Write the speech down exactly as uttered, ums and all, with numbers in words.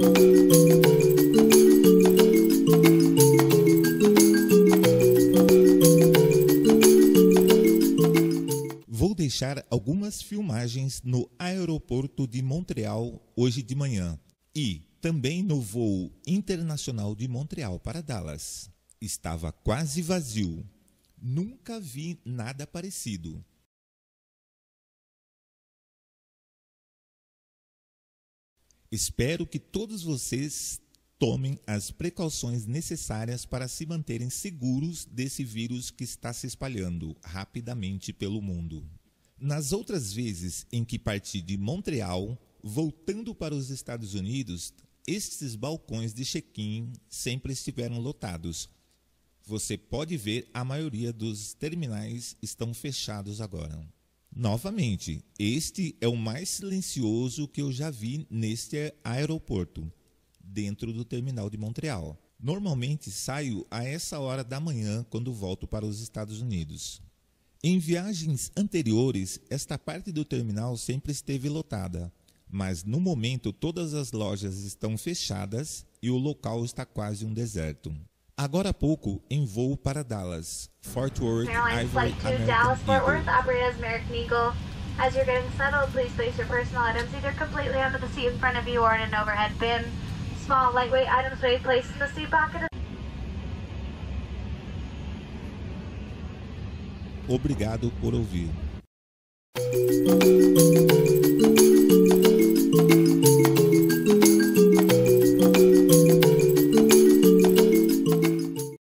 Vou deixar algumas filmagens no aeroporto de Montreal hoje de manhã e também no voo internacional de Montreal para Dallas. Estava quase vazio. Nunca vi nada parecido. Espero que todos vocês tomem as precauções necessárias para se manterem seguros desse vírus que está se espalhando rapidamente pelo mundo. Nas outras vezes em que parti de Montreal, voltando para os Estados Unidos, estes balcões de check-in sempre estiveram lotados. Você pode ver, a maioria dos terminais estão fechados agora. Novamente, este é o mais silencioso que eu já vi neste aeroporto, dentro do terminal de Montreal. Normalmente saio a essa hora da manhã quando volto para os Estados Unidos. Em viagens anteriores, esta parte do terminal sempre esteve lotada, mas no momento todas as lojas estão fechadas e o local está quase um deserto. Agora há pouco, em voo para Dallas, Fort Worth, Ivory, American Dallas, Fort Worth, Eagle. operated as American Eagle. As you're getting settled, please place your personal items either completely under the seat in front of you or in an overhead bin. Small, lightweight items may be placed in the seat pocket. Obrigado por ouvir.